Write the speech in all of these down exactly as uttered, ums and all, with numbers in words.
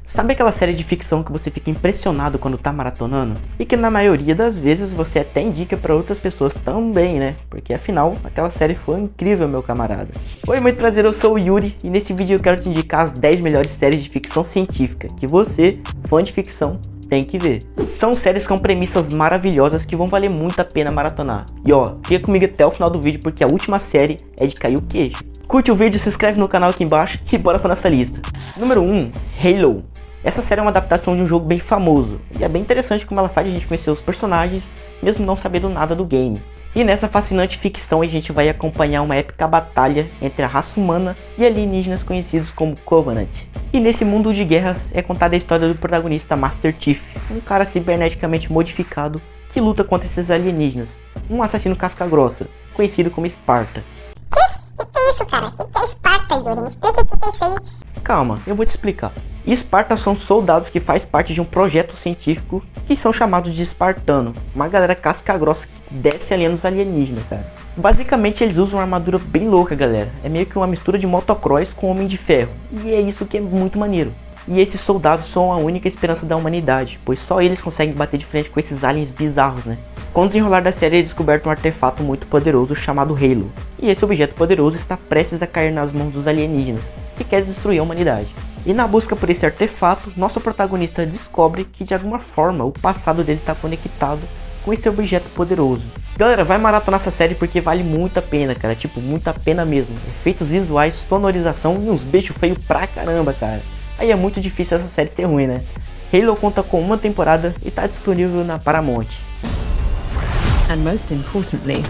Sabe aquela série de ficção que você fica impressionado quando tá maratonando? E que na maioria das vezes você até indica pra outras pessoas também, né? Porque afinal, aquela série foi incrível, meu camarada. Oi, muito prazer, eu sou o Yuri e neste vídeo eu quero te indicar as dez melhores séries de ficção científica que você, fã de ficção, tem que ver. São séries com premissas maravilhosas que vão valer muito a pena maratonar. E ó, fica comigo até o final do vídeo porque a última série é de cair o queixo. Curte o vídeo, se inscreve no canal aqui embaixo e bora pra nossa lista. Número um, Halo. Essa série é uma adaptação de um jogo bem famoso, e é bem interessante como ela faz a gente conhecer os personagens, mesmo não sabendo nada do game. E nessa fascinante ficção a gente vai acompanhar uma épica batalha entre a raça humana e alienígenas conhecidos como Covenant. E nesse mundo de guerras é contada a história do protagonista Master Chief, um cara ciberneticamente modificado que luta contra esses alienígenas, um assassino casca-grossa, conhecido como Sparta. Que? Que que é isso, cara? Que que é Sparta, Yuri? Me explica o que que é isso aí. Calma, eu vou te explicar. Sparta são soldados que faz parte de um projeto científico que são chamados de espartano, uma galera casca grossa que desce ali nos alienígenas, cara. Basicamente eles usam uma armadura bem louca, galera. É meio que uma mistura de motocross com Homem de Ferro, e é isso que é muito maneiro. E esses soldados são a única esperança da humanidade, pois só eles conseguem bater de frente com esses aliens bizarros, né? Com o desenrolar da série é descoberto um artefato muito poderoso chamado Halo, e esse objeto poderoso está prestes a cair nas mãos dos alienígenas, que querem destruir a humanidade. E na busca por esse artefato, nosso protagonista descobre que de alguma forma o passado dele está conectado com esse objeto poderoso. Galera, vai maratonar essa série porque vale muito a pena, cara, tipo, muito a pena mesmo. Efeitos visuais, sonorização e uns bichos feios pra caramba, cara. Aí é muito difícil essa série ser ruim, né? Halo conta com uma temporada e tá disponível na Paramount. And most importantly,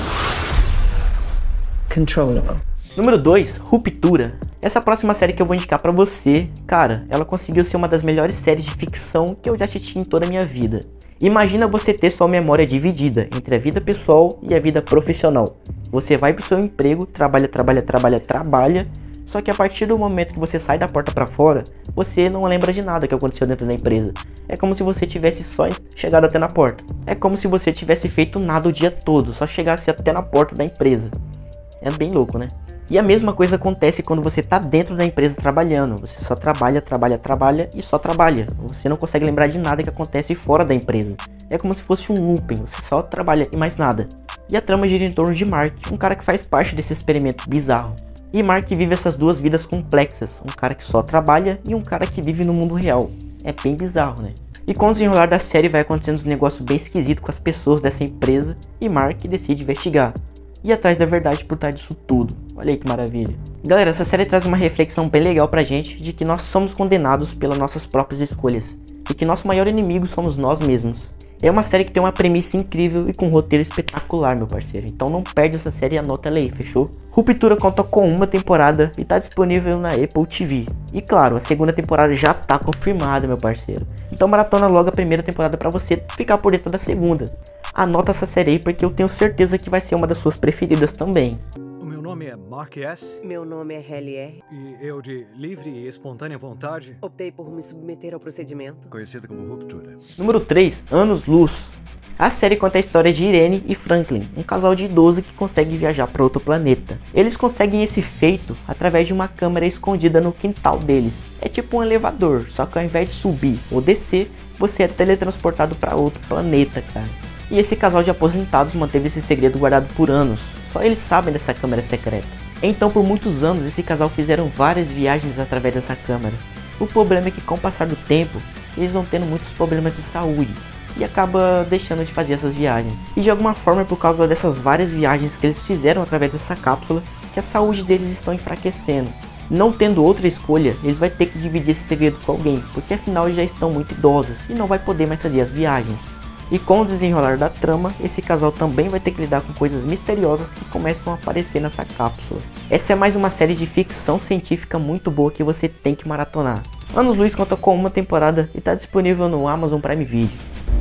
controllable. Número dois, Ruptura. Essa próxima série que eu vou indicar pra você, cara, ela conseguiu ser uma das melhores séries de ficção que eu já assisti em toda a minha vida. Imagina você ter sua memória dividida entre a vida pessoal e a vida profissional. Você vai pro seu emprego, trabalha, trabalha, trabalha, trabalha, só que a partir do momento que você sai da porta pra fora, você não lembra de nada que aconteceu dentro da empresa. É como se você tivesse só chegado até na porta. É como se você tivesse feito nada o dia todo, só chegasse até na porta da empresa. É bem louco, né? E a mesma coisa acontece quando você tá dentro da empresa trabalhando. Você só trabalha, trabalha, trabalha e só trabalha. Você não consegue lembrar de nada que acontece fora da empresa. É como se fosse um looping, você só trabalha e mais nada. E a trama gira em torno de Mark, um cara que faz parte desse experimento bizarro. E Mark vive essas duas vidas complexas, um cara que só trabalha e um cara que vive no mundo real. É bem bizarro, né? E com o desenrolar da série vai acontecendo uns negócios bem esquisitos com as pessoas dessa empresa e Mark decide investigar. E atrás da verdade por trás disso tudo. Olha aí que maravilha. Galera, essa série traz uma reflexão bem legal pra gente de que nós somos condenados pelas nossas próprias escolhas e que nosso maior inimigo somos nós mesmos. É uma série que tem uma premissa incrível e com um roteiro espetacular, meu parceiro. Então não perde essa série e anota ela aí, fechou? Ruptura conta com uma temporada e tá disponível na Apple T V. E claro, a segunda temporada já tá confirmada, meu parceiro. Então maratona logo a primeira temporada pra você ficar por dentro da segunda. Anota essa série aí porque eu tenho certeza que vai ser uma das suas preferidas também. O meu nome é Mark S. Meu nome é Helly R. E eu, de livre e espontânea vontade, Optei por me submeter ao procedimento. conhecido como Ruptura. Número três, Anos Luz. A série conta a história de Irene e Franklin, um casal de idoso que consegue viajar para outro planeta. Eles conseguem esse feito através de uma câmera escondida no quintal deles. É tipo um elevador, só que ao invés de subir ou descer, você é teletransportado para outro planeta, cara. E esse casal de aposentados manteve esse segredo guardado por anos. Só eles sabem dessa câmera secreta. Então por muitos anos esse casal fizeram várias viagens através dessa câmera. O problema é que com o passar do tempo, eles vão tendo muitos problemas de saúde. E acaba deixando de fazer essas viagens. E de alguma forma é por causa dessas várias viagens que eles fizeram através dessa cápsula que a saúde deles está enfraquecendo. Não tendo outra escolha, eles vão ter que dividir esse segredo com alguém. Porque afinal eles já estão muito idosos e não vai poder mais fazer as viagens. E com o desenrolar da trama, esse casal também vai ter que lidar com coisas misteriosas que começam a aparecer nessa cápsula. Essa é mais uma série de ficção científica muito boa que você tem que maratonar. Anos Luz conta com uma temporada e está disponível no Amazon Prime Video.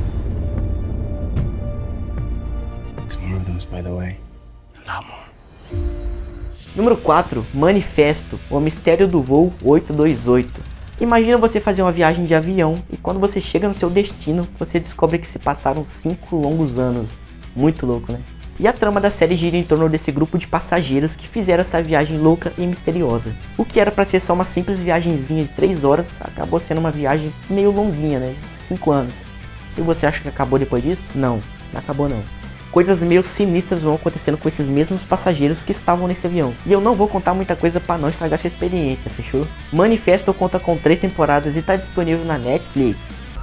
Número quatro, Manifesto, o mistério do voo oito dois oito. Imagina você fazer uma viagem de avião e quando você chega no seu destino, você descobre que se passaram cinco longos anos. Muito louco, né? E a trama da série gira em torno desse grupo de passageiros que fizeram essa viagem louca e misteriosa. O que era para ser só uma simples viagenzinha de três horas, acabou sendo uma viagem meio longuinha, né? cinco anos. E você acha que acabou depois disso? Não, não acabou não. Coisas meio sinistras vão acontecendo com esses mesmos passageiros que estavam nesse avião. E eu não vou contar muita coisa para não estragar essa experiência, fechou? Manifesto conta com três temporadas e está disponível na Netflix.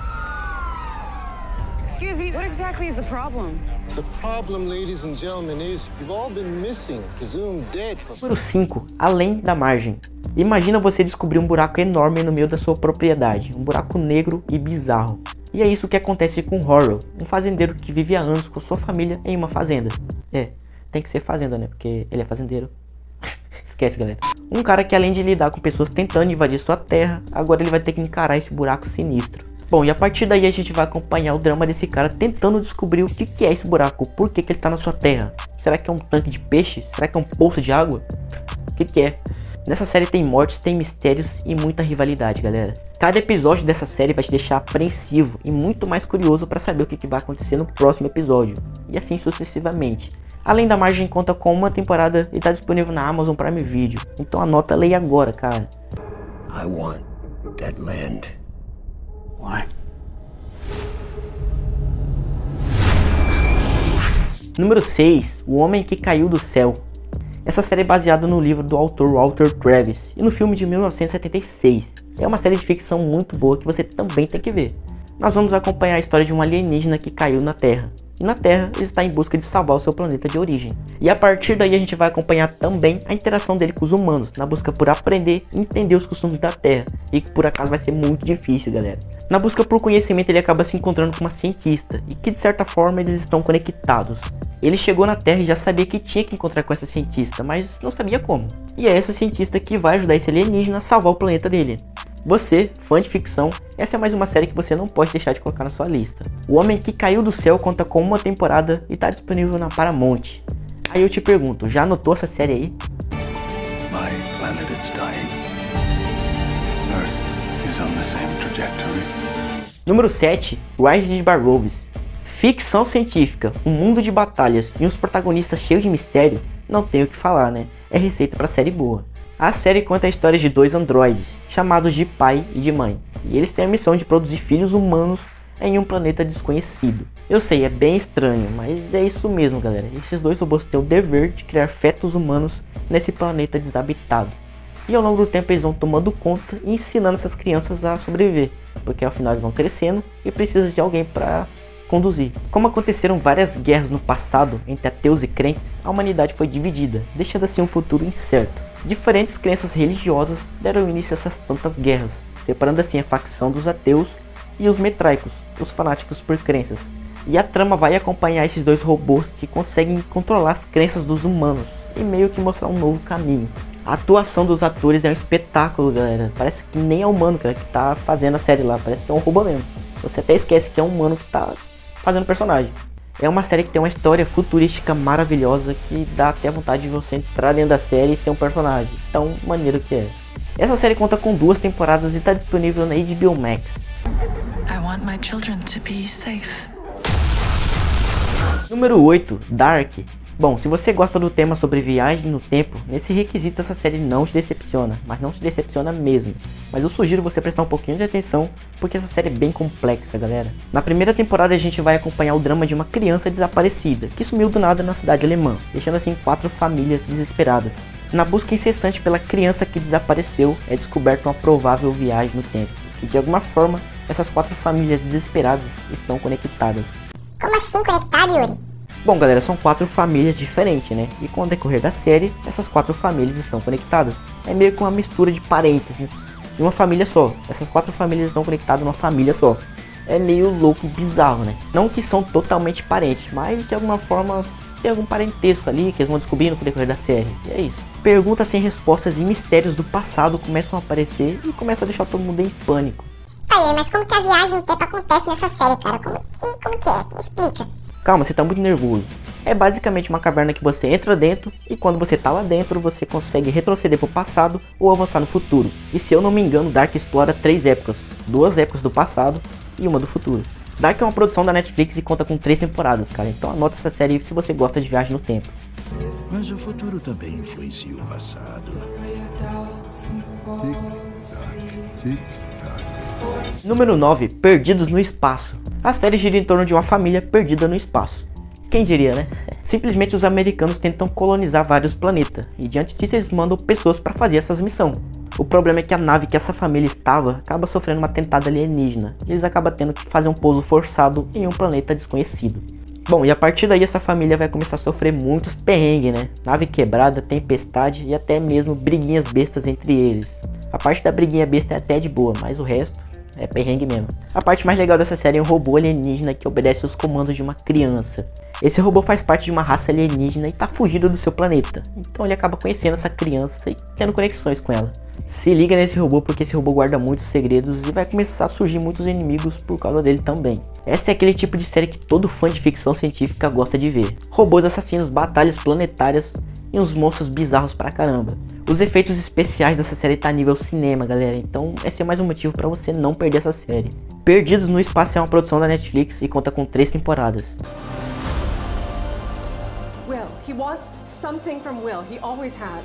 Excuse me, what exactly is the problem? The problem, ladies and gentlemen, is you've all been missing, presumed dead. Número cinco. Além da margem. Imagina você descobrir um buraco enorme no meio da sua propriedade. Um buraco negro e bizarro. E é isso que acontece com Horror, um fazendeiro que vive há anos com sua família em uma fazenda. É, tem que ser fazenda, né? Porque ele é fazendeiro. Esquece, galera. Um cara que, além de lidar com pessoas tentando invadir sua terra, agora ele vai ter que encarar esse buraco sinistro. Bom, e a partir daí a gente vai acompanhar o drama desse cara tentando descobrir o que, que é esse buraco, por que, que ele tá na sua terra. Será que é um tanque de peixe? Será que é um poço de água? O que, que é? Nessa série tem mortes, tem mistérios e muita rivalidade, galera. Cada episódio dessa série vai te deixar apreensivo e muito mais curioso para saber o que, que vai acontecer no próximo episódio. E assim sucessivamente. Além da margem, conta com uma temporada e está disponível na Amazon Prime Video. Então anota, leia agora, cara. I want that land. Why? Número seis. O Homem que Caiu do Céu. Essa série é baseada no livro do autor Walter Travis e no filme de mil novecentos e setenta e seis. É uma série de ficção muito boa que você também tem que ver. Nós vamos acompanhar a história de um alienígena que caiu na Terra. E na Terra ele está em busca de salvar o seu planeta de origem. E a partir daí a gente vai acompanhar também a interação dele com os humanos, na busca por aprender e entender os costumes da Terra. E que por acaso vai ser muito difícil, galera. Na busca por conhecimento ele acaba se encontrando com uma cientista, e que de certa forma eles estão conectados. Ele chegou na Terra e já sabia que tinha que encontrar com essa cientista, mas não sabia como. E é essa cientista que vai ajudar esse alienígena a salvar o planeta dele. Você, fã de ficção, essa é mais uma série que você não pode deixar de colocar na sua lista. O Homem que Caiu do Céu conta com uma temporada e está disponível na Paramount. Aí eu te pergunto, já anotou essa série aí? My planet is dying. Earth is on the same trajectory. Número sete. Rise de Barrows. Ficção científica, um mundo de batalhas e uns protagonistas cheios de mistério, não tem o que falar, né? É receita pra série boa. A série conta a história de dois androides, chamados de pai e de mãe, e eles têm a missão de produzir filhos humanos em um planeta desconhecido. Eu sei, é bem estranho, mas é isso mesmo, galera. Esses dois robôs têm o dever de criar fetos humanos nesse planeta desabitado. E ao longo do tempo eles vão tomando conta e ensinando essas crianças a sobreviver, porque afinal eles vão crescendo e precisam de alguém para conduzir. Como aconteceram várias guerras no passado entre ateus e crentes, a humanidade foi dividida, deixando assim um futuro incerto. Diferentes crenças religiosas deram início a essas tantas guerras, separando assim a facção dos ateus e os metraicos, os fanáticos por crenças. E a trama vai acompanhar esses dois robôs que conseguem controlar as crenças dos humanos e meio que mostrar um novo caminho. A atuação dos atores é um espetáculo, galera. Parece que nem é humano, cara, que tá fazendo a série lá, parece que é um robô mesmo. Você até esquece que é um humano que tá fazendo personagem. É uma série que tem uma história futurística maravilhosa que dá até vontade de você entrar dentro da série e ser um personagem. Tão maneiro que é. Essa série conta com duas temporadas e está disponível na H B O Max. I want my children to be safe. Número oito. Dark. Bom, se você gosta do tema sobre viagem no tempo, nesse requisito essa série não te decepciona, mas não te decepciona mesmo. Mas eu sugiro você prestar um pouquinho de atenção, porque essa série é bem complexa, galera. Na primeira temporada a gente vai acompanhar o drama de uma criança desaparecida, que sumiu do nada na cidade alemã, deixando assim quatro famílias desesperadas. Na busca incessante pela criança que desapareceu, é descoberta uma provável viagem no tempo, que de alguma forma essas quatro famílias desesperadas estão conectadas. Como assim conectado, Yuri? Bom, galera, são quatro famílias diferentes, né? E com o decorrer da série, essas quatro famílias estão conectadas. É meio que uma mistura de parentes, né? De uma família só. Essas quatro famílias estão conectadas numa família só. É meio louco, bizarro, né? Não que são totalmente parentes, mas de alguma forma tem algum parentesco ali que eles vão descobrindo com o decorrer da série. E é isso. Perguntas sem respostas e mistérios do passado começam a aparecer e começam a deixar todo mundo em pânico. Tá aí, mas como que a viagem no tempo acontece nessa série, cara? Como que, como que é? Me explica. Calma, você tá muito nervoso. É basicamente uma caverna que você entra dentro e quando você tá lá dentro você consegue retroceder pro passado ou avançar no futuro. E se eu não me engano, Dark explora três épocas, duas épocas do passado e uma do futuro. Dark é uma produção da Netflix e conta com três temporadas, cara. Então anota essa série se você gosta de viagem no tempo. Mas o futuro também influencia o passado. Tic-tac, tic-tac. Número nove. Perdidos no Espaço. A série gira em torno de uma família perdida no espaço. Quem diria, né? Simplesmente os americanos tentam colonizar vários planetas, e diante disso eles mandam pessoas para fazer essas missões. O problema é que a nave que essa família estava acaba sofrendo um atentado alienígena, e eles acabam tendo que fazer um pouso forçado em um planeta desconhecido. Bom, e a partir daí essa família vai começar a sofrer muitos perrengues, né? Nave quebrada, tempestade e até mesmo briguinhas bestas entre eles. A parte da briguinha besta é até de boa, mas o resto é perrengue mesmo. A parte mais legal dessa série é um robô alienígena que obedece aos comandos de uma criança. Esse robô faz parte de uma raça alienígena e tá fugido do seu planeta. Então ele acaba conhecendo essa criança e tendo conexões com ela. Se liga nesse robô porque esse robô guarda muitos segredos e vai começar a surgir muitos inimigos por causa dele também. Essa é aquele tipo de série que todo fã de ficção científica gosta de ver. Robôs assassinos, batalhas planetárias e uns monstros bizarros pra caramba. Os efeitos especiais dessa série tá a nível cinema, galera, então esse é mais um motivo pra você não perder essa série. Perdidos no Espaço é uma produção da Netflix e conta com três temporadas. Will, he wants something from Will. He always has.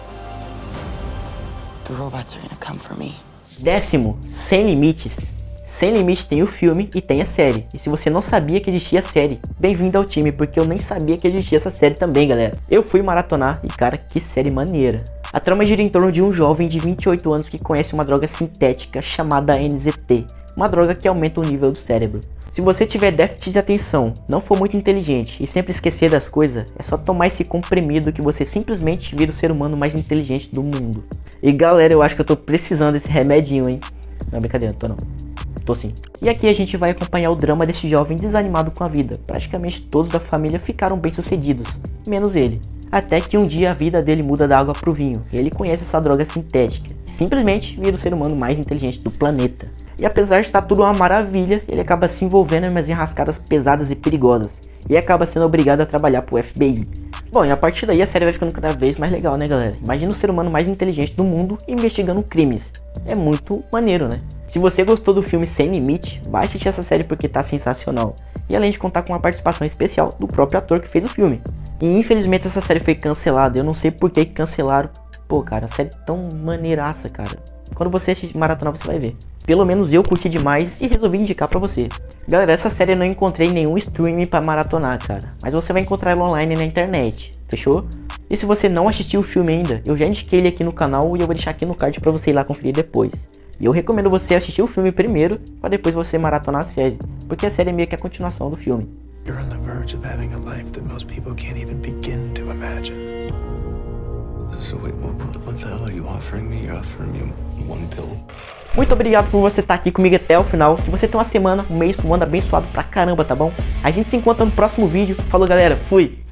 The robots are gonna come for me. Décimo, Sem Limites. Sem Limites tem o filme e tem a série. E se você não sabia que existia a série, bem-vindo ao time, porque eu nem sabia que existia essa série também, galera. Eu fui maratonar e, cara, que série maneira. A trama gira em torno de um jovem de vinte e oito anos que conhece uma droga sintética chamada N Z T, uma droga que aumenta o nível do cérebro. Se você tiver déficit de atenção, não for muito inteligente e sempre esquecer das coisas, é só tomar esse comprimido que você simplesmente vira o ser humano mais inteligente do mundo. E galera, eu acho que eu tô precisando desse remedinho, hein? Não, brincadeira, tô não. Tô sim. E aqui a gente vai acompanhar o drama desse jovem desanimado com a vida. Praticamente todos da família ficaram bem sucedidos, menos ele. Até que um dia a vida dele muda da água pro vinho e ele conhece essa droga sintética. Simplesmente vira o ser humano mais inteligente do planeta. E apesar de estar tudo uma maravilha, ele acaba se envolvendo em umas enrascadas pesadas e perigosas. E acaba sendo obrigado a trabalhar pro F B I. Bom, e a partir daí a série vai ficando cada vez mais legal, né, galera? Imagina o ser humano mais inteligente do mundo investigando crimes. É muito maneiro, né? Se você gostou do filme Sem Limite, vai assistir essa série porque tá sensacional. E além de contar com uma participação especial do próprio ator que fez o filme. E infelizmente essa série foi cancelada, eu não sei por que cancelaram. Pô, cara, a série é tão maneiraça, cara. Quando você assistir maratona você vai ver. Pelo menos eu curti demais e resolvi indicar pra você. Galera, essa série eu não encontrei nenhum streaming pra maratonar, cara. Mas você vai encontrar ela online na internet, fechou? E se você não assistiu o filme ainda, eu já indiquei ele aqui no canal e eu vou deixar aqui no card pra você ir lá conferir depois. E eu recomendo você assistir o filme primeiro, pra depois você maratonar a série. Porque a série é meio que a continuação do filme. You're on the verge of having a life that most people can't even begin to imagine. So wait, what, what the hell are you offering me? You're offering me one pill? Muito obrigado por você estar aqui comigo até o final. Que você tenha uma semana, um mês, um ano abençoado pra caramba, tá bom? A gente se encontra no próximo vídeo. Falou, galera. Fui!